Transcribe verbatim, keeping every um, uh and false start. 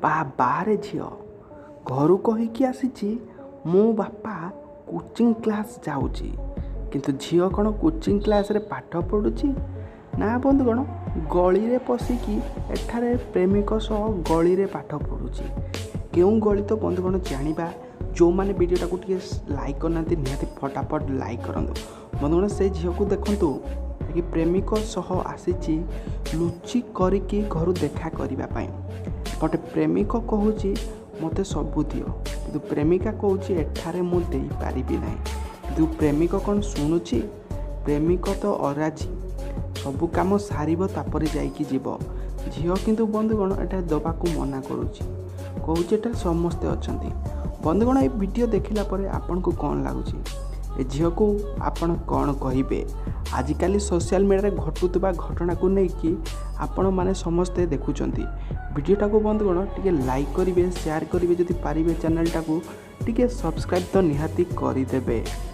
ବା ବାହାରେ ଝିଅ ଘରୁ କହିକି ଆସିଛି ମୋ ବାପା କୋଚିଂ କ୍ଲାସ୍ ଯାଉଛି, କିନ୍ତୁ ଝିଅ କ'ଣ କୋଚିଂ କ୍ଲାସ୍ରେ ପାଠ ପଢ଼ୁଛି ନା ବନ୍ଧୁଗଣ ଗଳିରେ ପଶିକି ଏଠାରେ ପ୍ରେମିକ ସହ ଗଳିରେ ପାଠ ପଢ଼ୁଛି। କେଉଁ ଗଳି ତ ବନ୍ଧୁଗଣ ଜାଣିବା। ଯେଉଁମାନେ ଭିଡ଼ିଓଟାକୁ ଟିକେ ଲାଇକ୍ କରିନାହାନ୍ତି ନିହାତି ଫଟାଫଟ ଲାଇକ୍ କରନ୍ତୁ। ବନ୍ଧୁଗଣ ସେ ଝିଅକୁ ଦେଖନ୍ତୁ କି ପ୍ରେମିକ ସହ ଆସିଛି ଲୁଚି କରିକି ଘରୁ ଦେଖା କରିବା ପାଇଁ। ବଟ୍ ପ୍ରେମିକ କହୁଛି ମୋତେ ସବୁ ଦିଅ, କିନ୍ତୁ ପ୍ରେମିକା କହୁଛି ଏଠାରେ ମୁଁ ଦେଇପାରିବି ନାହିଁ। କିନ୍ତୁ ପ୍ରେମିକ କ'ଣ ଶୁଣୁଛି? ପ୍ରେମିକ ତ ଅରାଜି, ସବୁ କାମ ସାରିବ ତାପରେ ଯାଇକି ଯିବ। ଝିଅ କିନ୍ତୁ ବନ୍ଧୁଗଣ ଏଟା ଦେବାକୁ ମନା କରୁଛି, କହୁଛି ଏଠାରେ ସମସ୍ତେ ଅଛନ୍ତି। ବନ୍ଧୁଗଣ ଏ ଭିଡ଼ିଓ ଦେଖିଲା ପରେ ଆପଣଙ୍କୁ କ'ଣ ଲାଗୁଛି? ଏ ଝିଅକୁ ଆପଣ କ'ଣ କହିବେ? ଆଜିକାଲି ସୋସିଆଲ ମିଡ଼ିଆରେ ଘଟୁଥିବା ଘଟଣାକୁ ନେଇକି ଆପଣମାନେ ସମସ୍ତେ ଦେଖୁଛନ୍ତି। ଭିଡ଼ିଓଟାକୁ ବନ୍ଧୁଗଣ ଟିକେ ଲାଇକ୍ କରିବେ, ସେୟାର କରିବେ, ଯଦି ପାରିବେ ଚ୍ୟାନେଲଟାକୁ ଟିକେ ସବସ୍କ୍ରାଇବ୍ ତ ନିହାତି କରିଦେବେ।